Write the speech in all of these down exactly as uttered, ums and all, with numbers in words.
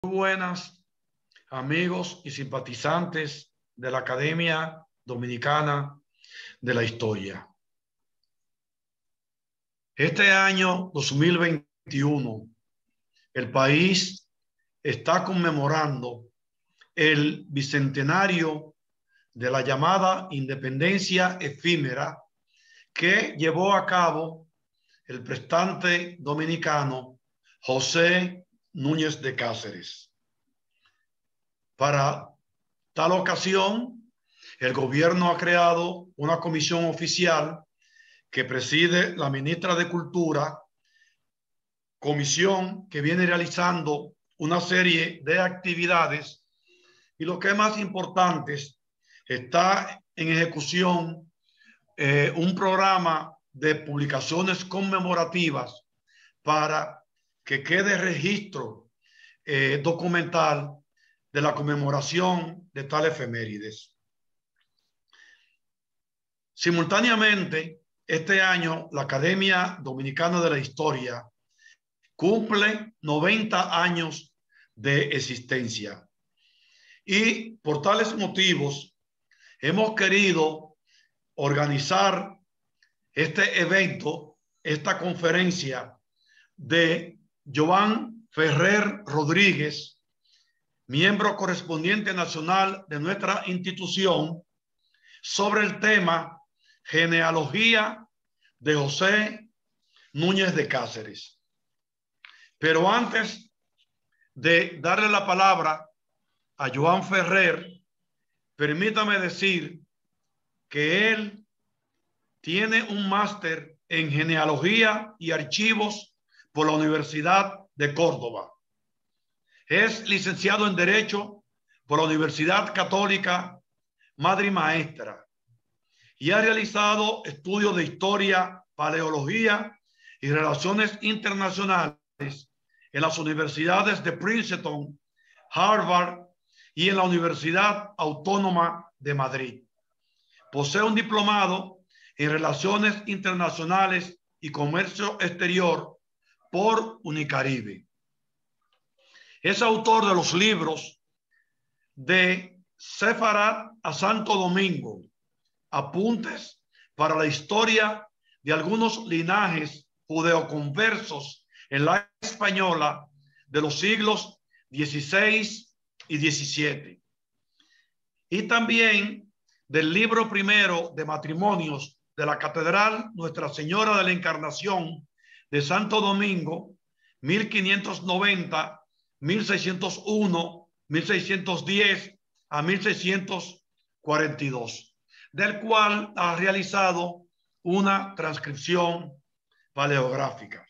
Muy buenas, amigos y simpatizantes de la Academia Dominicana de la Historia. Este año dos mil veintiuno, el país está conmemorando el bicentenario de la llamada independencia efímera que llevó a cabo el prestante dominicano José Núñez de Cáceres. Para tal ocasión, el gobierno ha creado una comisión oficial que preside la ministra de Cultura, comisión que viene realizando una serie de actividades y lo que es más importante, está en ejecución eh, un programa de publicaciones conmemorativas para que quede registro eh, documental de la conmemoración de tal efemérides. Simultáneamente, este año la Academia Dominicana de la Historia cumple noventa años de existencia y por tales motivos hemos querido organizar este evento, esta conferencia de Joan Ferrer Rodríguez, miembro correspondiente nacional de nuestra institución, sobre el tema genealogía de José Núñez de Cáceres. Pero antes de darle la palabra a Joan Ferrer, permítame decir que él tiene un máster en genealogía y archivos por la Universidad de Córdoba. Es licenciado en Derecho por la Universidad Católica Madre y Maestra y ha realizado estudios de historia, paleología y relaciones internacionales en las universidades de Princeton, Harvard y en la Universidad Autónoma de Madrid. Posee un diplomado en Relaciones Internacionales y Comercio Exterior por Unicaribe. Es autor de los libros de Sefarad a Santo Domingo, apuntes para la historia de algunos linajes judeoconversos en la española de los siglos dieciséis y diecisiete. Y también del libro primero de matrimonios de la Catedral Nuestra Señora de la Encarnación de Santo Domingo, mil quinientos noventa, mil seiscientos uno, mil seiscientos diez a mil seiscientos cuarenta y dos, del cual ha realizado una transcripción paleográfica.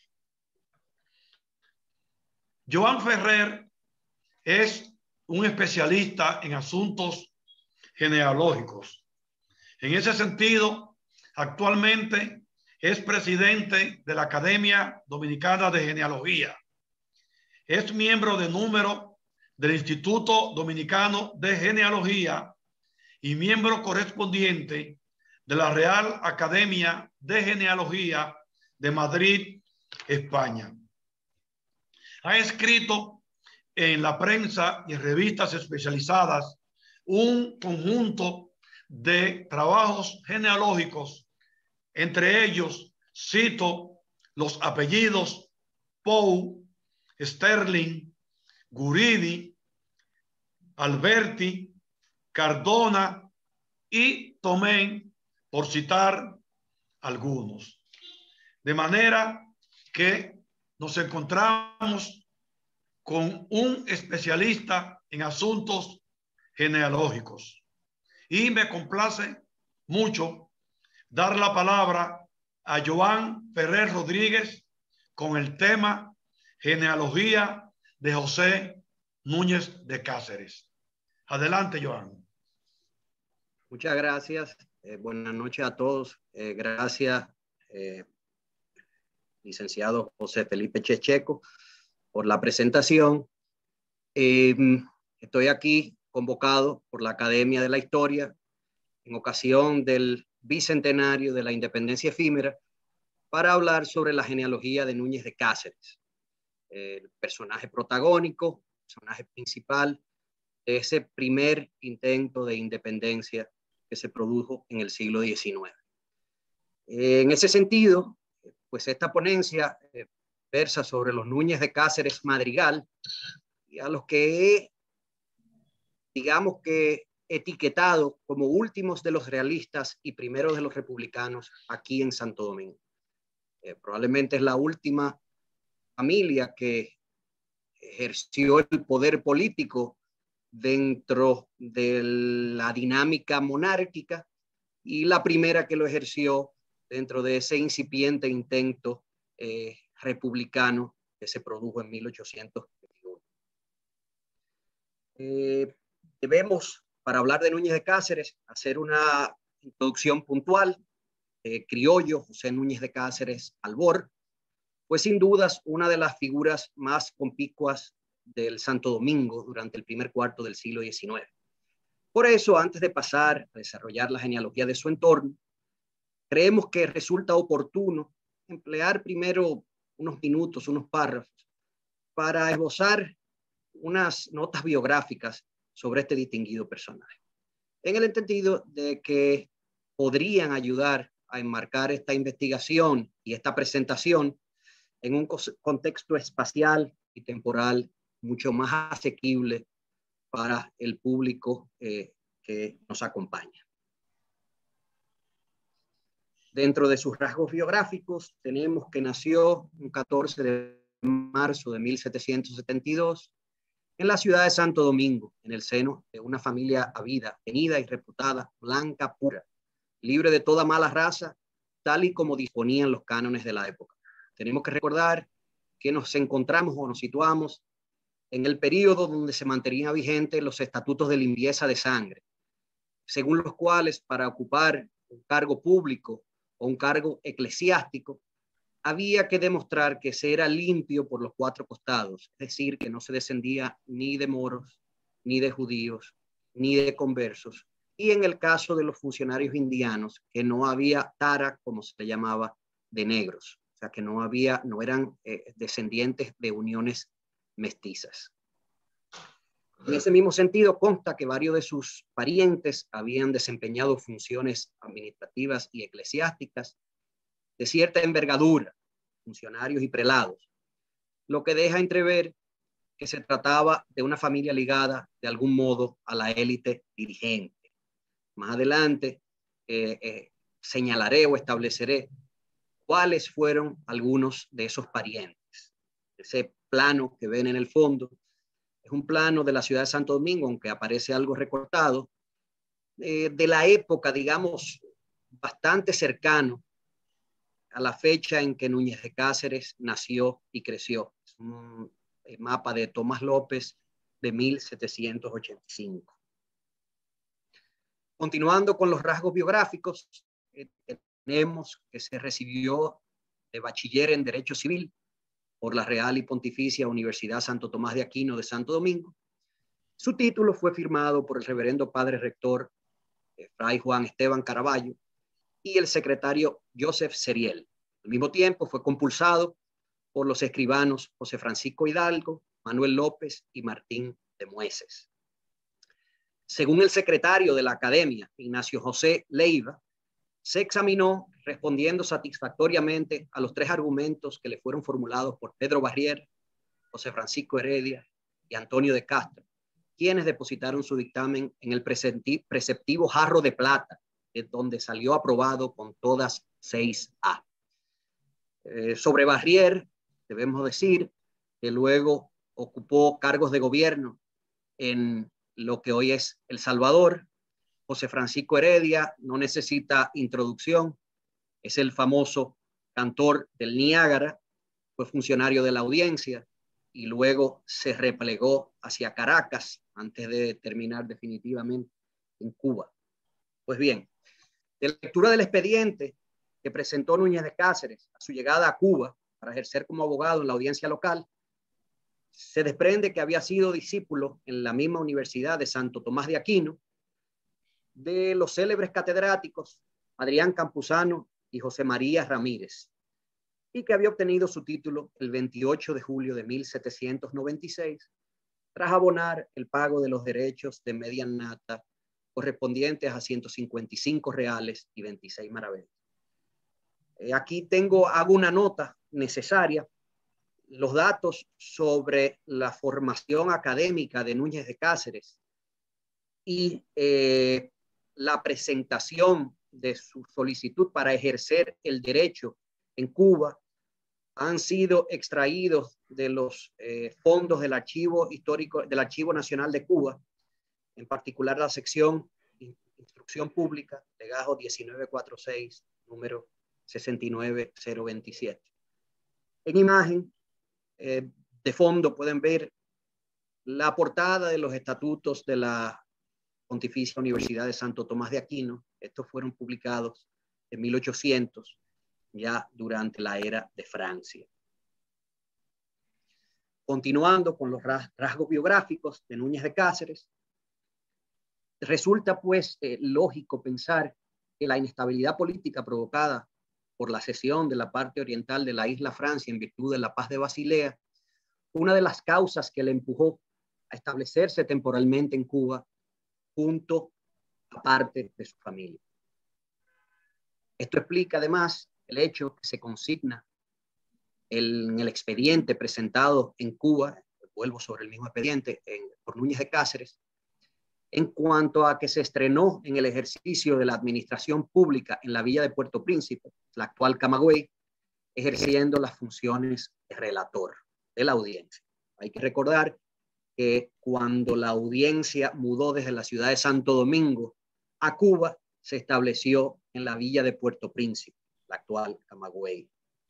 Joan Ferrer es un especialista en asuntos genealógicos. En ese sentido, actualmente es presidente de la Academia Dominicana de Genealogía. Es miembro de número del Instituto Dominicano de Genealogía y miembro correspondiente de la Real Academia de Genealogía de Madrid, España. Ha escrito en la prensa y en revistas especializadas un conjunto de trabajos genealógicos. Entre ellos cito los apellidos Pou, Sterling, Guridi, Alberti, Cardona y Tomén, por citar algunos. De manera que nos encontramos con un especialista en asuntos genealógicos. Y me complace mucho dar la palabra a Joan Ferrer Rodríguez con el tema genealogía de José Núñez de Cáceres. Adelante, Joan. Muchas gracias. Eh, buenas noches a todos. Eh, gracias, eh, licenciado José Felipe Checheco, por la presentación. Eh, estoy aquí convocado por la Academia de la Historia en ocasión del bicentenario de la independencia efímera para hablar sobre la genealogía de Núñez de Cáceres, el personaje protagónico personaje principal de ese primer intento de independencia que se produjo en el siglo diecinueve. En ese sentido, pues esta ponencia eh, versa sobre los Núñez de Cáceres Madrigal, y a los que he, digamos que, etiquetado como últimos de los realistas y primeros de los republicanos aquí en Santo Domingo. Eh, probablemente es la última familia que ejerció el poder político dentro de la dinámica monárquica y la primera que lo ejerció dentro de ese incipiente intento eh, republicano que se produjo en mil ochocientos veintiuno. Eh, debemos, para hablar de Núñez de Cáceres, hacer una introducción puntual. Eh, criollo José Núñez de Cáceres Albor fue sin dudas una de las figuras más conspicuas del Santo Domingo durante el primer cuarto del siglo diecinueve. Por eso, antes de pasar a desarrollar la genealogía de su entorno, creemos que resulta oportuno emplear primero unos minutos, unos párrafos, para esbozar unas notas biográficas sobre este distinguido personaje, en el entendido de que podrían ayudar a enmarcar esta investigación y esta presentación en un contexto espacial y temporal mucho más asequible para el público eh, que nos acompaña. Dentro de sus rasgos biográficos tenemos que nació un catorce de marzo de mil setecientos setenta y dos en la ciudad de Santo Domingo, en el seno de una familia habida, tenida y reputada, blanca, pura, libre de toda mala raza, tal y como disponían los cánones de la época. Tenemos que recordar que nos encontramos o nos situamos en el periodo donde se mantenían vigentes los estatutos de limpieza de sangre, según los cuales para ocupar un cargo público o un cargo eclesiástico había que demostrar que se era limpio por los cuatro costados, es decir, que no se descendía ni de moros, ni de judíos, ni de conversos, y en el caso de los funcionarios indianos, que no había tara, como se le llamaba, de negros, o sea, que no había, no eran eh, descendientes de uniones mestizas. En ese mismo sentido, consta que varios de sus parientes habían desempeñado funciones administrativas y eclesiásticas de cierta envergadura, funcionarios y prelados, lo que deja entrever que se trataba de una familia ligada de algún modo a la élite dirigente. Más adelante eh, eh, señalaré o estableceré cuáles fueron algunos de esos parientes. Ese plano que ven en el fondo es un plano de la ciudad de Santo Domingo, aunque aparece algo recortado, eh, de la época, digamos, bastante cercano a la fecha en que Núñez de Cáceres nació y creció. Es un mapa de Tomás López de mil setecientos ochenta y cinco. Continuando con los rasgos biográficos, eh, tenemos que se recibió de bachiller en Derecho Civil por la Real y Pontificia Universidad Santo Tomás de Aquino de Santo Domingo. Su título fue firmado por el reverendo padre rector eh, Fray Juan Esteban Caraballo y el secretario Joseph Seriel. Al mismo tiempo fue compulsado por los escribanos José Francisco Hidalgo, Manuel López y Martín de Mueces. Según el secretario de la Academia, Ignacio José Leiva, se examinó respondiendo satisfactoriamente a los tres argumentos que le fueron formulados por Pedro Barrier, José Francisco Heredia y Antonio de Castro, quienes depositaron su dictamen en el preceptivo jarro de plata, en donde salió aprobado con todas seis A. Eh, sobre Barrier, debemos decir que luego ocupó cargos de gobierno en lo que hoy es El Salvador. José Francisco Heredia no necesita introducción, es el famoso cantor del Niágara, fue funcionario de la audiencia y luego se replegó hacia Caracas antes de terminar definitivamente en Cuba. Pues bien, de la lectura del expediente que presentó Núñez de Cáceres a su llegada a Cuba para ejercer como abogado en la audiencia local, se desprende que había sido discípulo en la misma Universidad de Santo Tomás de Aquino de los célebres catedráticos Adrián Campuzano y José María Ramírez, y que había obtenido su título el veintiocho de julio de mil setecientos noventa y seis tras abonar el pago de los derechos de media nata correspondientes a ciento cincuenta y cinco reales y veintiséis maravedís. Eh, aquí tengo, hago una nota necesaria. Los datos sobre la formación académica de Núñez de Cáceres y eh, la presentación de su solicitud para ejercer el derecho en Cuba han sido extraídos de los eh, fondos del Archivo Histórico, del Archivo Nacional de Cuba, en particular la sección Instrucción Pública, legajo diecinueve cuarenta y seis, número sesenta y nueve mil veintisiete. En imagen, eh, de fondo, pueden ver la portada de los estatutos de la Pontificia Universidad de Santo Tomás de Aquino. Estos fueron publicados en mil ochocientos, ya durante la era de Francia. Continuando con los rasgos biográficos de Núñez de Cáceres, resulta pues eh, lógico pensar que la inestabilidad política provocada por la cesión de la parte oriental de la isla Francia en virtud de la Paz de Basilea, una de las causas que le empujó a establecerse temporalmente en Cuba junto a parte de su familia. Esto explica además el hecho que se consigna el, en el expediente presentado en Cuba, vuelvo sobre el mismo expediente, en, por Núñez de Cáceres, en cuanto a que se estrenó en el ejercicio de la administración pública en la villa de Puerto Príncipe, la actual Camagüey, ejerciendo las funciones de relator de la audiencia. Hay que recordar que cuando la audiencia mudó desde la ciudad de Santo Domingo a Cuba, se estableció en la villa de Puerto Príncipe, la actual Camagüey.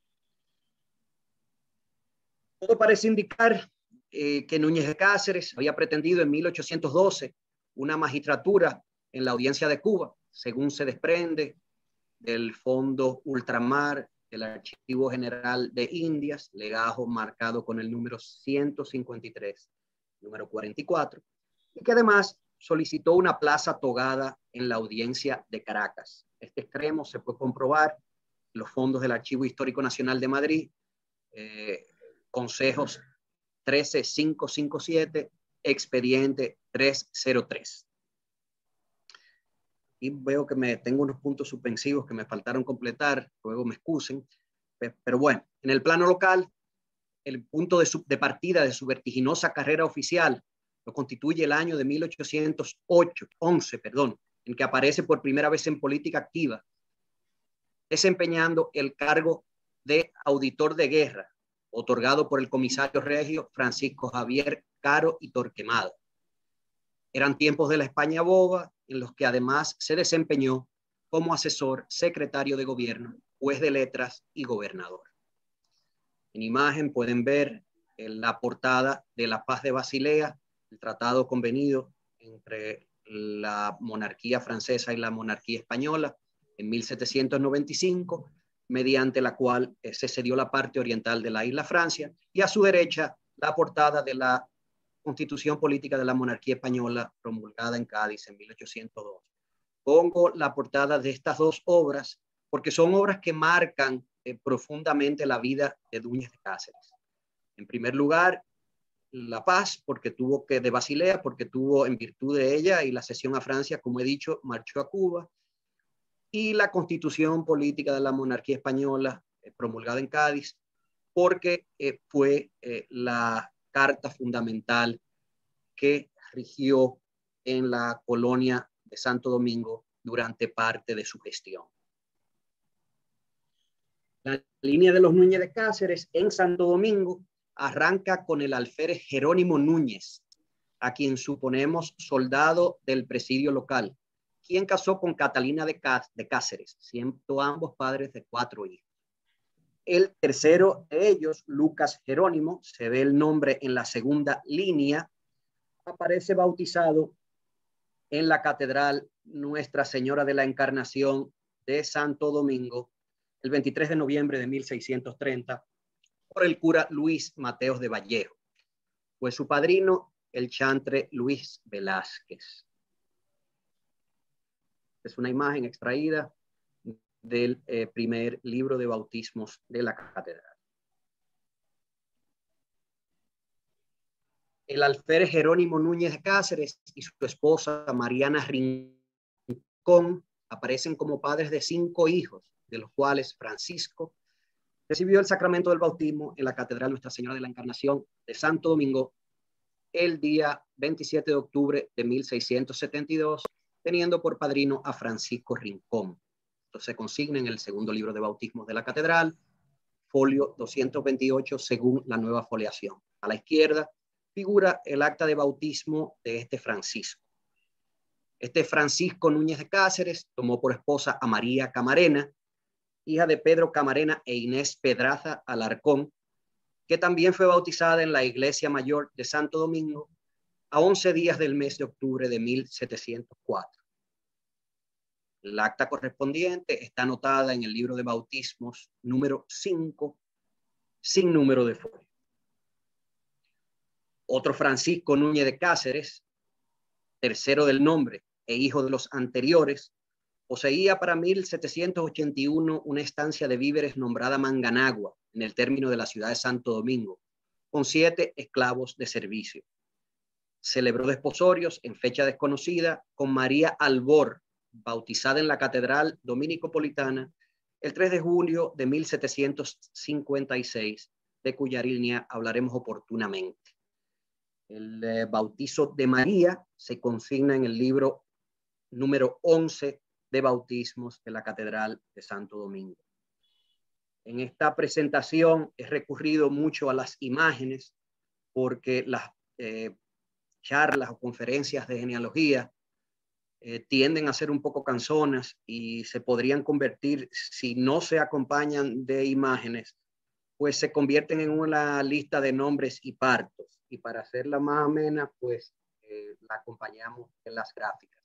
Todo parece indicar eh, que Núñez de Cáceres había pretendido en mil ochocientos doce una magistratura en la audiencia de Cuba, según se desprende del Fondo Ultramar del Archivo General de Indias, legajo marcado con el número ciento cincuenta y tres, número cuarenta y cuatro, y que además solicitó una plaza togada en la audiencia de Caracas. Este extremo se puede comprobar en los fondos del Archivo Histórico Nacional de Madrid, eh, consejos trece mil quinientos cincuenta y siete, expediente trescientos tres. Y veo que me tengo unos puntos suspensivos que me faltaron completar, luego me excusen, pero bueno, en el plano local, el punto de, su, de partida de su vertiginosa carrera oficial lo constituye el año de mil ochocientos once, perdón, en que aparece por primera vez en política activa, desempeñando el cargo de auditor de guerra, otorgado por el comisario regio Francisco Javier Caro y Torquemada. Eran tiempos de la España boba, en los que además se desempeñó como asesor, secretario de gobierno, juez de letras y gobernador. En imagen pueden ver la portada de la Paz de Basilea, el tratado convenido entre la monarquía francesa y la monarquía española en mil setecientos noventa y cinco, mediante la cual eh, se cedió la parte oriental de la isla Francia, y a su derecha la portada de la Constitución Política de la Monarquía Española promulgada en Cádiz en mil ochocientos dos. Pongo la portada de estas dos obras porque son obras que marcan eh, profundamente la vida de Núñez de Cáceres. En primer lugar, la Paz, porque tuvo que, de Basilea, porque tuvo, en virtud de ella y la cesión a Francia, como he dicho, marchó a Cuba. Y la Constitución Política de la Monarquía Española, eh, promulgada en Cádiz, porque eh, fue eh, la carta fundamental que rigió en la colonia de Santo Domingo durante parte de su gestión. La línea de los Núñez de Cáceres en Santo Domingo arranca con el alférez Jerónimo Núñez, a quien suponemos soldado del presidio local, quien casó con Catalina de, Cá de Cáceres, siendo ambos padres de cuatro hijos. El tercero de ellos, Lucas Jerónimo, se ve el nombre en la segunda línea, aparece bautizado en la Catedral Nuestra Señora de la Encarnación de Santo Domingo el veintitrés de noviembre de mil seiscientos treinta por el cura Luis Mateos de Vallejo. Fue su padrino el chantre Luis Velázquez. Es una imagen extraída del eh, primer libro de bautismos de la catedral. El alférez Jerónimo Núñez de Cáceres y su esposa Mariana Rincón aparecen como padres de cinco hijos, de los cuales Francisco recibió el sacramento del bautismo en la Catedral Nuestra Señora de la Encarnación de Santo Domingo el día veintisiete de octubre de mil seiscientos setenta y dos, teniendo por padrino a Francisco Rincón. Esto se consigna en el segundo libro de bautismos de la Catedral, folio doscientos veintiocho, según la nueva foliación. A la izquierda figura el acta de bautismo de este Francisco. Este Francisco Núñez de Cáceres tomó por esposa a María Camarena, hija de Pedro Camarena e Inés Pedraza Alarcón, que también fue bautizada en la Iglesia Mayor de Santo Domingo a once días del mes de octubre de mil setecientos cuatro. La acta correspondiente está anotada en el libro de bautismos número cinco, sin número de folio. Otro Francisco Núñez de Cáceres, tercero del nombre e hijo de los anteriores, poseía para mil setecientos ochenta y uno una estancia de víveres nombrada Manganagua, en el término de la ciudad de Santo Domingo, con siete esclavos de servicio. Celebró desposorios en fecha desconocida con María Albor, bautizada en la Catedral Dominicopolitana el tres de julio de mil setecientos cincuenta y seis, de cuya línea hablaremos oportunamente. El eh, bautizo de María se consigna en el libro número once de bautismos de la Catedral de Santo Domingo. En esta presentación he recurrido mucho a las imágenes porque las eh, charlas o conferencias de genealogía eh, tienden a ser un poco cansonas y se podrían convertir, si no se acompañan de imágenes, pues se convierten en una lista de nombres y partos. Y para hacerla más amena, pues eh, la acompañamos en las gráficas.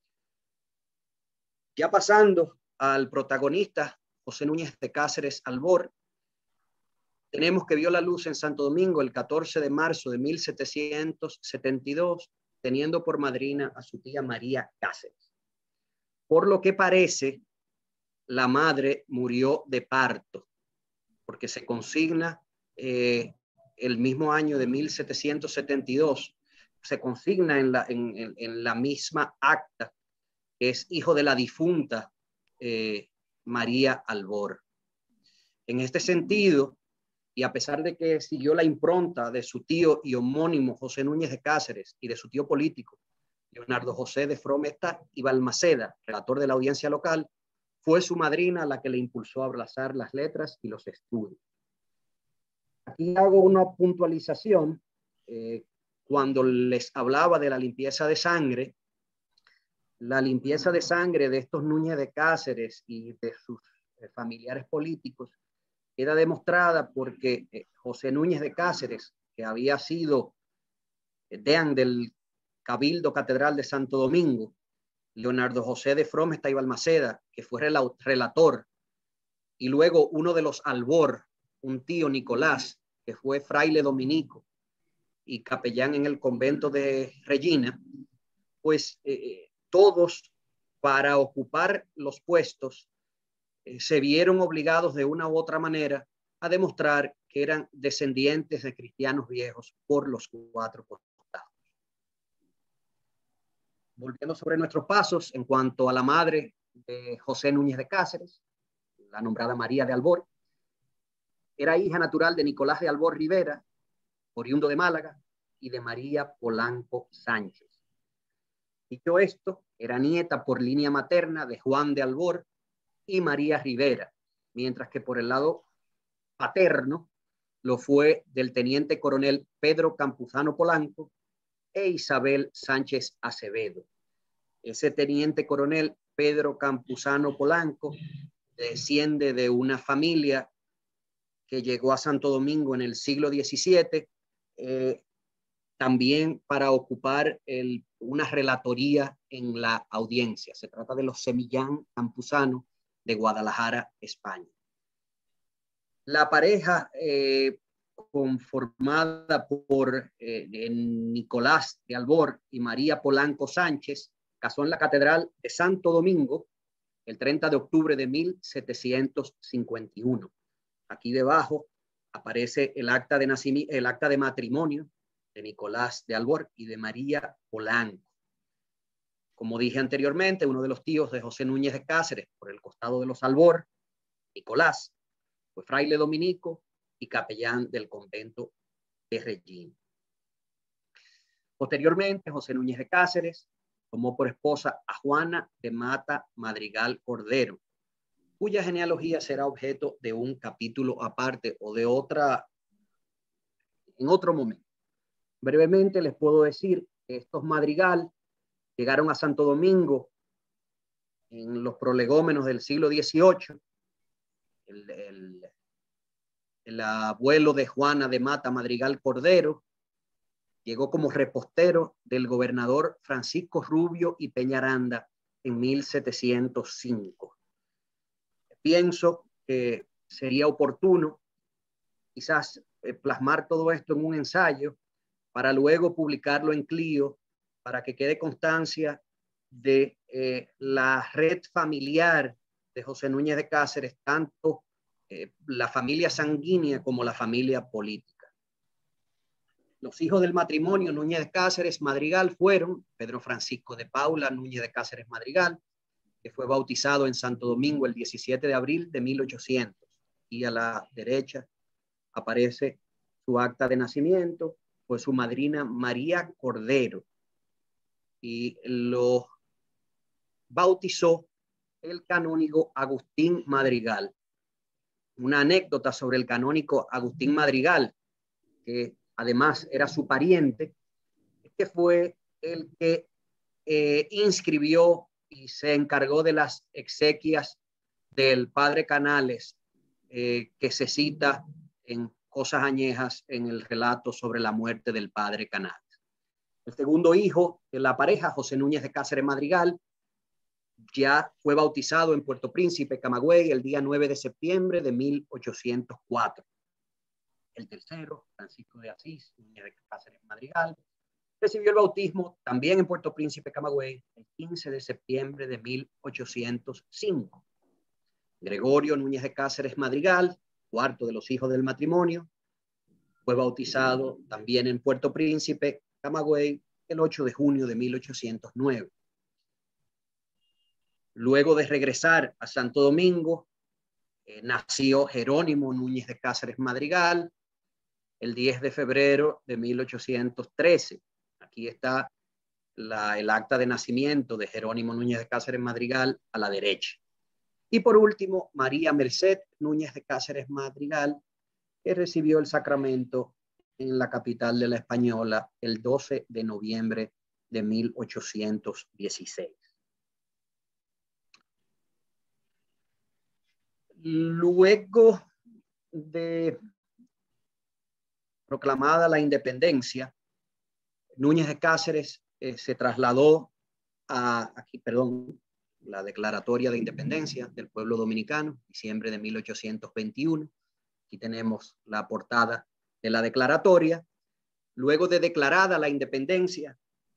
Ya pasando al protagonista, José Núñez de Cáceres Albor, tenemos que vio la luz en Santo Domingo el catorce de marzo de mil setecientos setenta y dos, teniendo por madrina a su tía María Cáceres. Por lo que parece, la madre murió de parto, porque se consigna eh, el mismo año de mil setecientos setenta y dos, se consigna en la, en, en, en la misma acta, que es hijo de la difunta eh, María Albor. En este sentido, y a pesar de que siguió la impronta de su tío y homónimo José Núñez de Cáceres y de su tío político, Leonardo José de Fromesta y Balmaceda, relator de la audiencia local, fue su madrina la que le impulsó a abrazar las letras y los estudios. Aquí hago una puntualización. Eh, cuando les hablaba de la limpieza de sangre, la limpieza de sangre de estos Núñez de Cáceres y de sus eh, familiares políticos queda demostrada porque eh, José Núñez de Cáceres, que había sido eh, deán del Cabildo Catedral de Santo Domingo, Leonardo José de Fromesta y Balmaceda, que fue relator, y luego uno de los Albor, un tío Nicolás, que fue fraile dominico y capellán en el convento de Regina, pues eh, todos, para ocupar los puestos, eh, se vieron obligados de una u otra manera a demostrar que eran descendientes de cristianos viejos por los cuatro costados. Volviendo sobre nuestros pasos, en cuanto a la madre de José Núñez de Cáceres, la nombrada María de Albor, era hija natural de Nicolás de Albor Rivera, oriundo de Málaga, y de María Polanco Sánchez. Dicho esto, era nieta por línea materna de Juan de Albor y María Rivera, mientras que por el lado paterno lo fue del teniente coronel Pedro Campuzano Polanco e Isabel Sánchez Acevedo. Ese teniente coronel Pedro Campuzano Polanco desciende de una familia que llegó a Santo Domingo en el siglo diecisiete, eh, también para ocupar el, una relatoría en la audiencia. Se trata de los Semillán Campuzano de Guadalajara, España. La pareja eh, conformada por eh, Nicolás de Albor y María Polanco Sánchez casó en la Catedral de Santo Domingo el treinta de octubre de mil setecientos cincuenta y uno. Aquí debajo aparece el acta de nacimiento, el acta de matrimonio de Nicolás de Albor y de María Polanco. Como dije anteriormente, uno de los tíos de José Núñez de Cáceres, por el costado de los Albor, Nicolás, fue fraile dominico y capellán del convento de Regina. Posteriormente, José Núñez de Cáceres tomó por esposa a Juana de Mata Madrigal Cordero, cuya genealogía será objeto de un capítulo aparte o de otra, en otro momento. Brevemente les puedo decir que estos Madrigal llegaron a Santo Domingo en los prolegómenos del siglo dieciocho. El, el, el abuelo de Juana de Mata Madrigal Cordero llegó como repostero del gobernador Francisco Rubio y Peñaranda en mil setecientos cinco. Pienso que sería oportuno quizás eh, plasmar todo esto en un ensayo para luego publicarlo en Clio, para que quede constancia de eh, la red familiar de José Núñez de Cáceres, tanto eh, la familia sanguínea como la familia política. Los hijos del matrimonio Núñez de Cáceres Madrigal fueron Pedro Francisco de Paula Núñez de Cáceres Madrigal, que fue bautizado en Santo Domingo el diecisiete de abril de mil ochocientos. Y a la derecha aparece su acta de nacimiento, fue su madrina María Cordero, y lo bautizó el canónigo Agustín Madrigal. Una anécdota sobre el canónigo Agustín Madrigal, que además era su pariente, que fue el que eh, inscribió y se encargó de las exequias del padre Canales, eh, que se cita en Cosas Añejas en el relato sobre la muerte del padre Canales. El segundo hijo de la pareja, José Núñez de Cáceres Madrigal, ya fue bautizado en Puerto Príncipe, Camagüey, el día nueve de septiembre de mil ochocientos cuatro. El tercero, Francisco de Asís Núñez de Cáceres Madrigal, recibió el bautismo también en Puerto Príncipe, Camagüey, el quince de septiembre de mil ochocientos cinco. Gregorio Núñez de Cáceres Madrigal, cuarto de los hijos del matrimonio, fue bautizado también en Puerto Príncipe, Camagüey, el ocho de junio de mil ochocientos nueve. Luego de regresar a Santo Domingo, eh, nació Jerónimo Núñez de Cáceres Madrigal el diez de febrero de mil ochocientos trece. Aquí está la, el acta de nacimiento de Jerónimo Núñez de Cáceres Madrigal a la derecha. Y por último, María Merced Núñez de Cáceres Madrigal, que recibió el sacramento en la capital de la Española el doce de noviembre de mil ochocientos dieciséis. Luego de proclamada la independencia, Núñez de Cáceres eh, se trasladó a, aquí, perdón, la declaratoria de independencia del pueblo dominicano, diciembre de mil ochocientos veintiuno. Aquí tenemos la portada de la declaratoria. Luego de declarada la independencia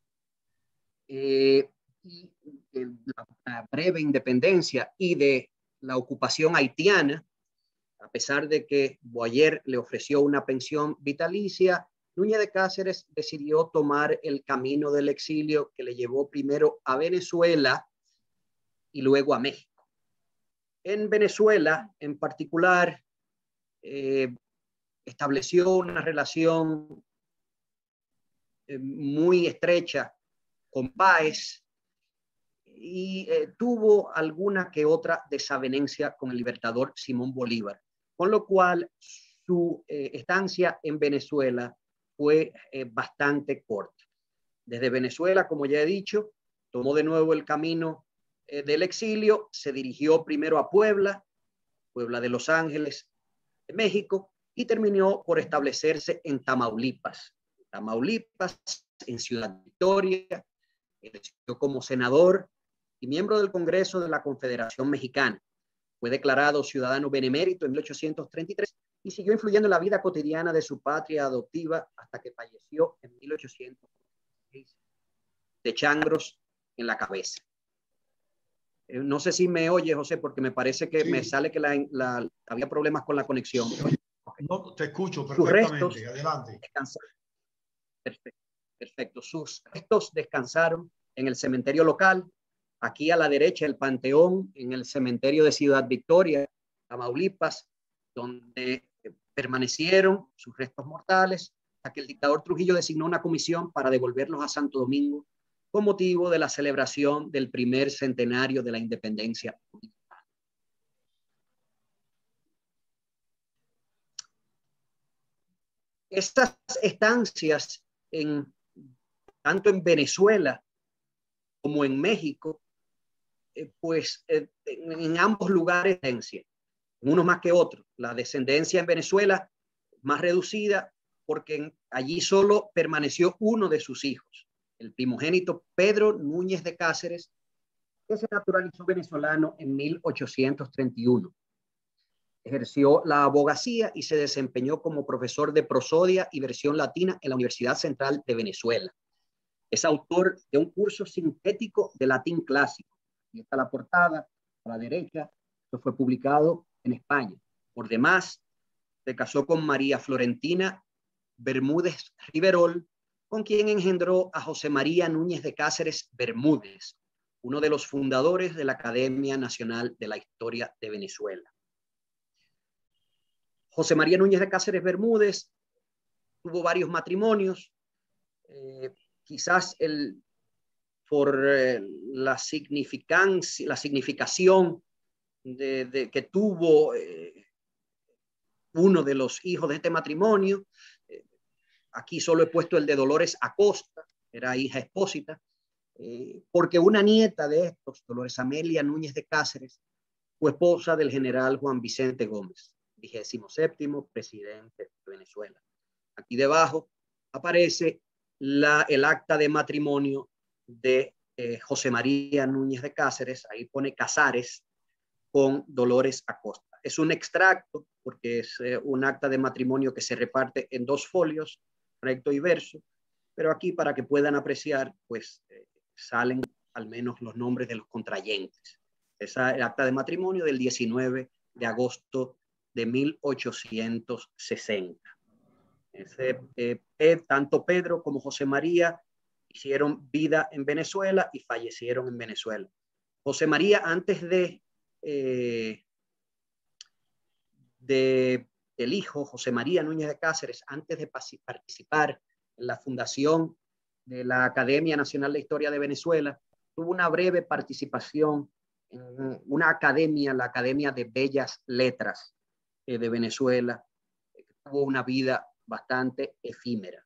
eh, y de la, la breve independencia y de la ocupación haitiana, a pesar de que Boyer le ofreció una pensión vitalicia, Núñez de Cáceres decidió tomar el camino del exilio que le llevó primero a Venezuela y luego a México. En Venezuela, en particular, eh, estableció una relación eh, muy estrecha con Páez y eh, tuvo alguna que otra desavenencia con el libertador Simón Bolívar, con lo cual su eh, estancia en Venezuela fue eh, bastante corta. Desde Venezuela, como ya he dicho, tomó de nuevo el camino eh, del exilio, se dirigió primero a Puebla, Puebla de Los Ángeles, de México, y terminó por establecerse en Tamaulipas. Tamaulipas, en Ciudad Victoria, ejerció como senador y miembro del Congreso de la Confederación Mexicana. Fue declarado ciudadano benemérito en mil ochocientos treinta y tres y siguió influyendo en la vida cotidiana de su patria adoptiva hasta que falleció en mil ochocientos seis de changros en la cabeza. Eh, no sé si me oye, José, porque me parece que sí. Me sale que la, la, había problemas con la conexión. No, te escucho perfectamente. Adelante. Descansaron, Perfecto, perfecto. Sus restos descansaron en el cementerio local, aquí a la derecha el Panteón, en el cementerio de Ciudad Victoria, Tamaulipas, donde permanecieron sus restos mortales hasta que el dictador Trujillo designó una comisión para devolverlos a Santo Domingo con motivo de la celebración del primer centenario de la independencia dominicana. Estas estancias, en, tanto en Venezuela como en México, eh, pues eh, en, en ambos lugares, unos más que otros. La descendencia en Venezuela más reducida porque en, allí solo permaneció uno de sus hijos, el primogénito Pedro Núñez de Cáceres, que se naturalizó venezolano en mil ochocientos treinta y uno. Ejerció la abogacía y se desempeñó como profesor de prosodia y versión latina en la Universidad Central de Venezuela. Es autor de un curso sintético de latín clásico. Aquí está la portada a la derecha. Esto fue publicado en España. Por demás, se casó con María Florentina Bermúdez Riverol, con quien engendró a José María Núñez de Cáceres Bermúdez, uno de los fundadores de la Academia Nacional de la Historia de Venezuela. José María Núñez de Cáceres Bermúdez tuvo varios matrimonios, eh, quizás el, por eh, la, significancia, la significación de, de que tuvo eh, uno de los hijos de este matrimonio. Eh, aquí solo he puesto el de Dolores Acosta, era hija expósita, eh, porque una nieta de estos, Dolores Amelia Núñez de Cáceres, fue esposa del general Juan Vicente Gómez, vigésimo séptimo presidente de Venezuela. Aquí debajo aparece la, el acta de matrimonio de eh, José María Núñez de Cáceres, ahí pone Casares con Dolores Acosta. Es un extracto porque es eh, un acta de matrimonio que se reparte en dos folios, recto y verso, pero aquí para que puedan apreciar, pues eh, salen al menos los nombres de los contrayentes. Esa es el acta de matrimonio del diecinueve de agosto de mil ochocientos sesenta. Ese, eh, eh, tanto Pedro como José María hicieron vida en Venezuela y fallecieron en Venezuela. José María, antes de, eh, de el hijo, José María Núñez de Cáceres, antes de participar en la fundación de la Academia Nacional de Historia de Venezuela, tuvo una breve participación en una academia, la Academia de Bellas Letras eh, de Venezuela, que tuvo una vida bastante efímera.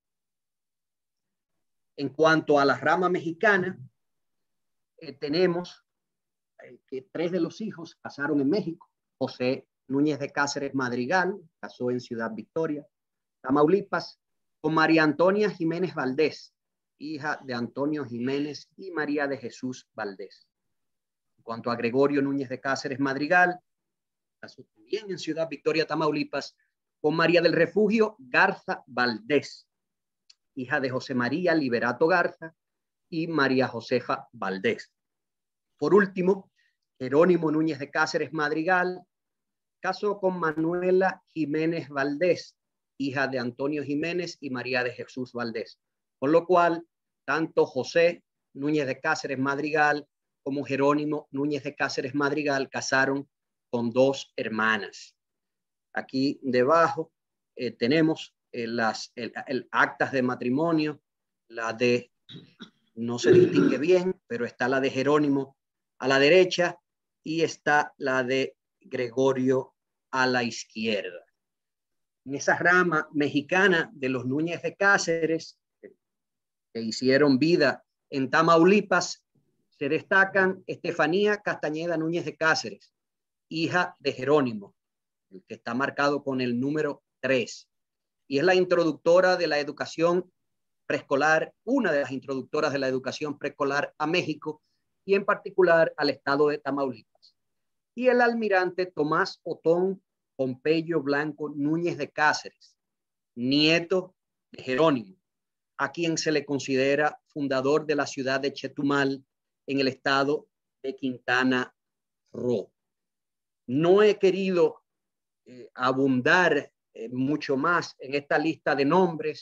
En cuanto a la rama mexicana, eh, tenemos eh, que tres de los hijos casaron en México. José Núñez de Cáceres Madrigal casó en Ciudad Victoria, Tamaulipas, con María Antonia Jiménez Valdés, hija de Antonio Jiménez y María de Jesús Valdés. En cuanto a Gregorio Núñez de Cáceres Madrigal, casó también en Ciudad Victoria, Tamaulipas, con María del Refugio Garza Valdés, hija de José María Liberato Garza y María Josefa Valdés. Por último, Jerónimo Núñez de Cáceres Madrigal casó con Manuela Jiménez Valdés, hija de Antonio Jiménez y María de Jesús Valdés. Con lo cual, tanto José Núñez de Cáceres Madrigal como Jerónimo Núñez de Cáceres Madrigal casaron con dos hermanas. Aquí debajo eh, tenemos eh, las el, el actas de matrimonio, la de, no se distingue bien, pero está la de Jerónimo a la derecha y está la de Gregorio a la izquierda. En esa rama mexicana de los Núñez de Cáceres, que hicieron vida en Tamaulipas, se destacan Estefanía Castañeda Núñez de Cáceres, hija de Jerónimo, el que está marcado con el número tres, y es la introductora de la educación preescolar, una de las introductoras de la educación preescolar a México y en particular al estado de Tamaulipas. Y el almirante Tomás Otón Pompeyo Blanco Núñez de Cáceres, nieto de Jerónimo, a quien se le considera fundador de la ciudad de Chetumal en el estado de Quintana Roo. No he querido eh, abundar eh, mucho más en esta lista de nombres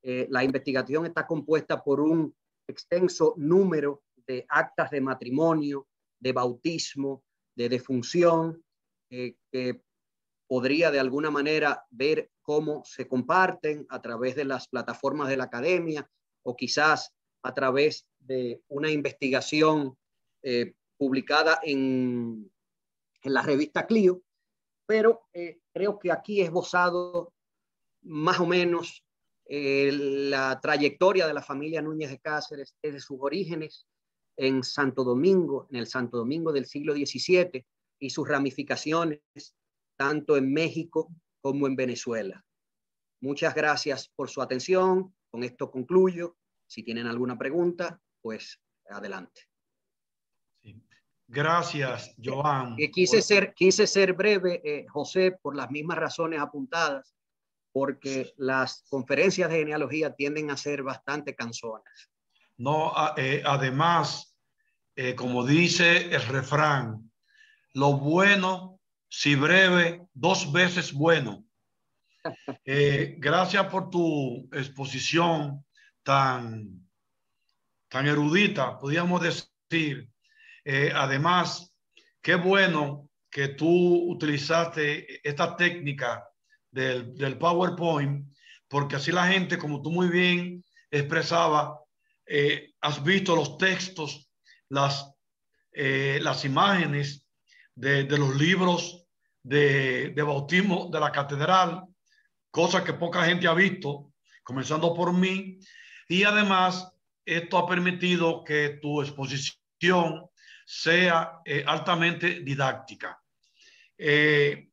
Eh, la investigación está compuesta por un extenso número de actas de matrimonio, de bautismo, de defunción, eh, que podría de alguna manera ver cómo se comparten a través de las plataformas de la academia o quizás a través de una investigación eh, publicada en, en la revista Clio, pero eh, creo que aquí he esbozado más o menos eh, la trayectoria de la familia Núñez de Cáceres desde sus orígenes en Santo Domingo, en el Santo Domingo del siglo diecisiete, y sus ramificaciones tanto en México como en Venezuela. Muchas gracias por su atención. Con esto concluyo. Si tienen alguna pregunta, pues adelante. Sí. Gracias, Joan. Eh, quise, ser, quise ser breve, eh, José, por las mismas razones apuntadas, porque las conferencias de genealogía tienden a ser bastante cansonas. No, eh, además, eh, como dice el refrán, lo bueno, si breve, dos veces bueno. Eh, gracias por tu exposición tan, tan erudita, podríamos decir. Eh, además, qué bueno que tú utilizaste esta técnica del, del PowerPoint, porque así la gente, como tú muy bien expresaba, eh, has visto los textos, las, eh, las imágenes de, de los libros de, de bautismo de la catedral, cosa que poca gente ha visto, comenzando por mí. Y además, esto ha permitido que tu exposición sea eh, altamente didáctica. Eh,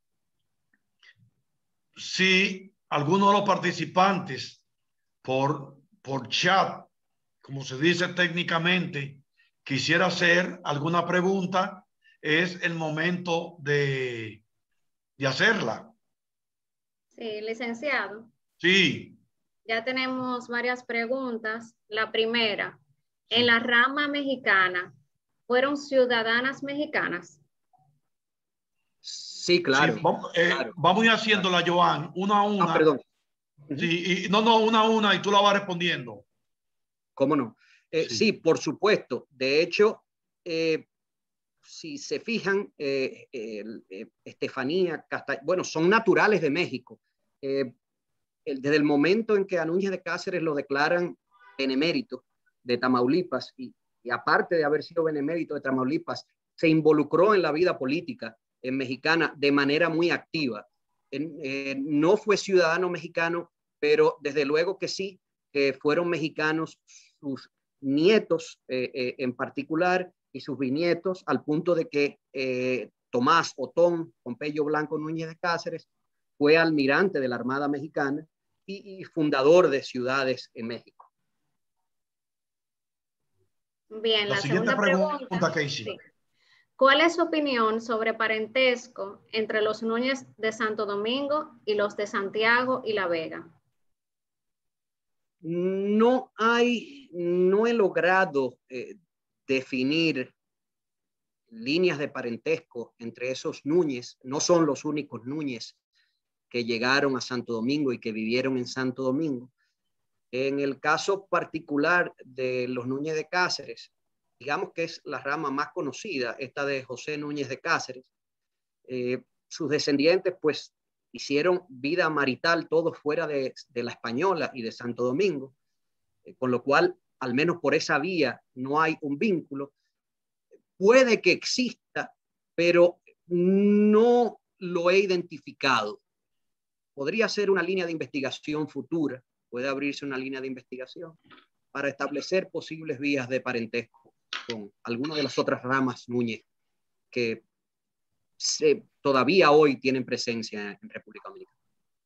si alguno de los participantes por, por chat, como se dice técnicamente, quisiera hacer alguna pregunta, es el momento de, de hacerla. Sí, licenciado. Sí. Ya tenemos varias preguntas. La primera, en la rama mexicana, ¿fueron ciudadanas mexicanas? Sí, claro. Sí, vamos, eh, claro. vamos a ir haciéndola, Joan, una a una. Ah, perdón. Sí, y, no, no, una a una y tú la vas respondiendo. ¿Cómo no? Eh, sí. sí, por supuesto. De hecho, eh, si se fijan, eh, eh, Estefanía, Casta... bueno, son naturales de México. Eh, el, desde el momento en que a Núñez de Cáceres lo declaran benemérito de Tamaulipas, y, y aparte de haber sido benemérito de Tamaulipas, se involucró en la vida política eh, mexicana de manera muy activa. En, eh, no fue ciudadano mexicano, pero desde luego que sí, que fueron mexicanos sus nietos eh, eh, en particular y sus bisnietos, al punto de que eh, Tomás Otón Pompeyo Blanco Núñez de Cáceres fue almirante de la Armada Mexicana y, y fundador de ciudades en México. Bien, la, la siguiente segunda pregunta, pregunta, Casey. sí. ¿Cuál es su opinión sobre parentesco entre los Núñez de Santo Domingo y los de Santiago y La Vega? No hay, no he logrado eh, definir líneas de parentesco entre esos Núñez. No son los únicos Núñez que llegaron a Santo Domingo y que vivieron en Santo Domingo. En el caso particular de los Núñez de Cáceres, digamos que es la rama más conocida, esta de José Núñez de Cáceres. Eh, sus descendientes pues hicieron vida marital todos fuera de, de La Española y de Santo Domingo, eh, con lo cual al menos por esa vía no hay un vínculo. Puede que exista, pero no lo he identificado. Podría ser una línea de investigación futura, puede abrirse una línea de investigación para establecer posibles vías de parentesco con alguna de las otras ramas Núñez que se, todavía hoy tienen presencia en República Dominicana.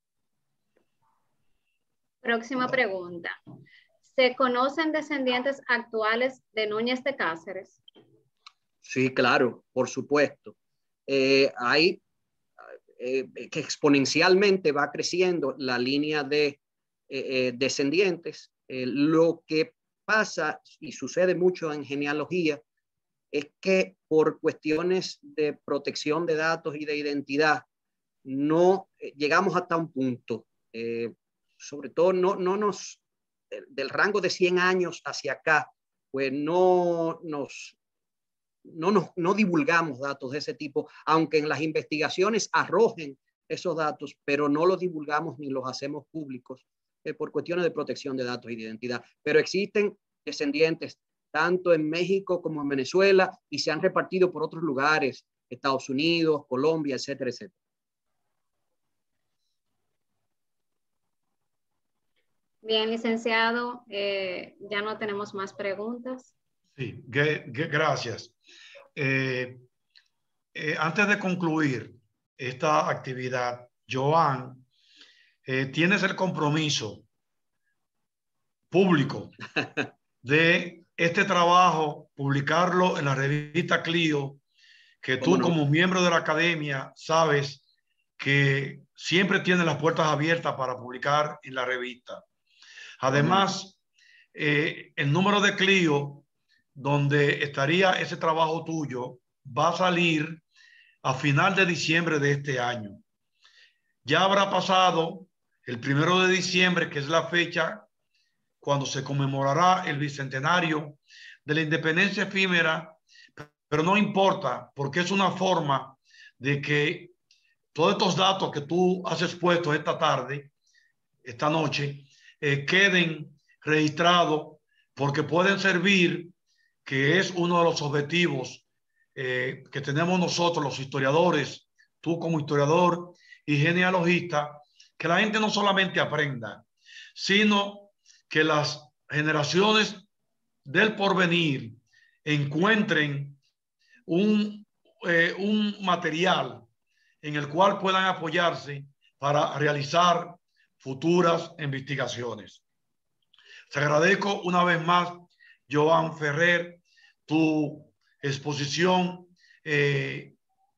Próxima pregunta. ¿Se conocen descendientes actuales de Núñez de Cáceres? Sí, claro, por supuesto. Eh, hay eh, que exponencialmente va creciendo la línea de eh, eh, descendientes. Eh, lo que pasa y sucede mucho en genealogía es que por cuestiones de protección de datos y de identidad no eh, llegamos hasta un punto. Eh, sobre todo no, no nos del rango de cien años hacia acá, pues no nos, no nos no divulgamos datos de ese tipo, aunque en las investigaciones arrojen esos datos, pero no los divulgamos ni los hacemos públicos eh, por cuestiones de protección de datos y de identidad. Pero existen descendientes tanto en México como en Venezuela y se han repartido por otros lugares, Estados Unidos, Colombia, etcétera, etcétera. Bien, licenciado, eh, ya no tenemos más preguntas. Sí, que, que, gracias. Eh, eh, antes de concluir esta actividad, Joan, eh, tienes el compromiso público de este trabajo, publicarlo en la revista Clio, que tú no? como miembro de la academia sabes que siempre tienes las puertas abiertas para publicar en la revista. Además, eh, el número de Clio, donde estaría ese trabajo tuyo, va a salir a final de diciembre de este año. Ya habrá pasado el primero de diciembre, que es la fecha cuando se conmemorará el bicentenario de la independencia efímera, pero no importa, porque es una forma de que todos estos datos que tú has expuesto esta tarde, esta noche, eh, queden registrados, porque pueden servir, que es uno de los objetivos eh, que tenemos nosotros los historiadores, tú como historiador y genealogista, que la gente no solamente aprenda, sino que las generaciones del porvenir encuentren un, eh, un material en el cual puedan apoyarse para realizar futuras investigaciones. Te agradezco una vez más, Joan Ferrer, tu exposición eh,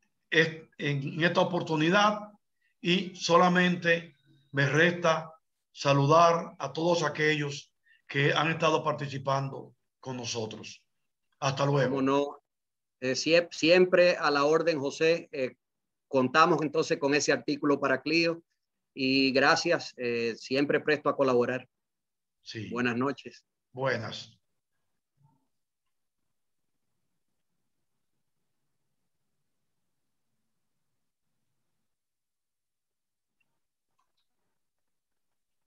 en esta oportunidad, y solamente me resta saludar a todos aquellos que han estado participando con nosotros. Hasta luego. Como no, eh, siempre, siempre a la orden, José. Eh, contamos entonces con ese artículo para Clio y gracias, eh, siempre presto a colaborar. Sí. Buenas noches. Buenas.